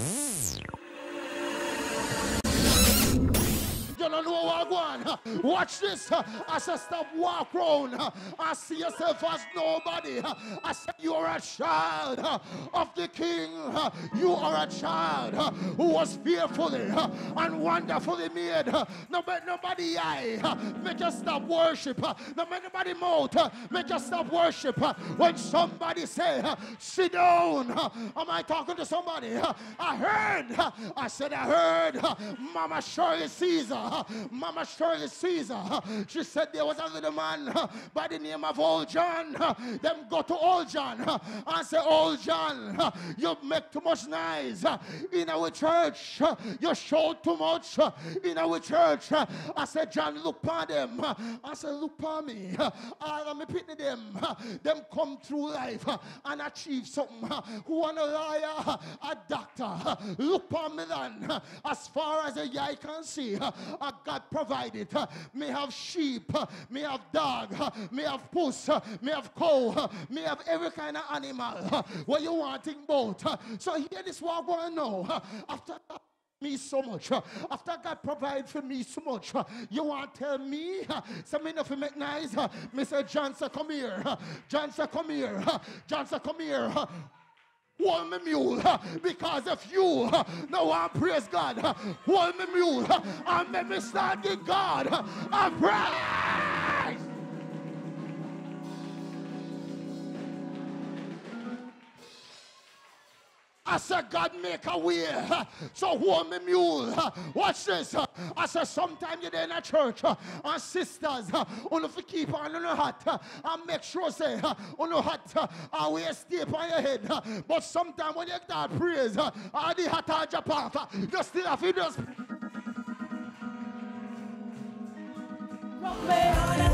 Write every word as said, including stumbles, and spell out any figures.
You don't know what I'm going. Watch this. I said, stop walk around. I see yourself as nobody. I said, you are a child of the King. You are a child who was fearfully and wonderfully made. No make nobody eye. Make you stop worship. No make nobody mouth. Make you stop worship. When somebody say, sit down. Am I talking to somebody? I heard. I said, I heard. Mama Shirley Caesar. Mama Shirley Caesar, she said there was a little man by the name of Old John. Them go to Old John and say, Old John, you make too much noise in our church. You show too much in our church. I said, John, look upon them. I said, look upon me. All of me pity them. Them come through life and achieve something. Who want a liar, a doctor. Look upon me then. As far as the eye can see, Uh, God provided. Uh, may have sheep, uh, may have dog, uh, may have puss, uh, may have cow, uh, may have every kind of animal. Uh, what you want to think about? Uh, so here this what I want to know. Uh, after me so much, uh, after God provide for me so much, uh, you want to tell me? Uh, so me nothing make nice. Uh, Mister Johnson, come here. Uh, Johnson, come here. Uh, Johnson, come here. Uh, Hold me mule, because if you uh, no one praise God, uh, hold me mule, uh, and let me start give God uh, a praise. I said, God make a way. So hold me mule. Watch this. I said, sometime you're there in a church and sisters, you have to keep on your hat and make sure say on your hat and we stay on your head. But sometimes when you start praise, all the hat will drop off. You still have to just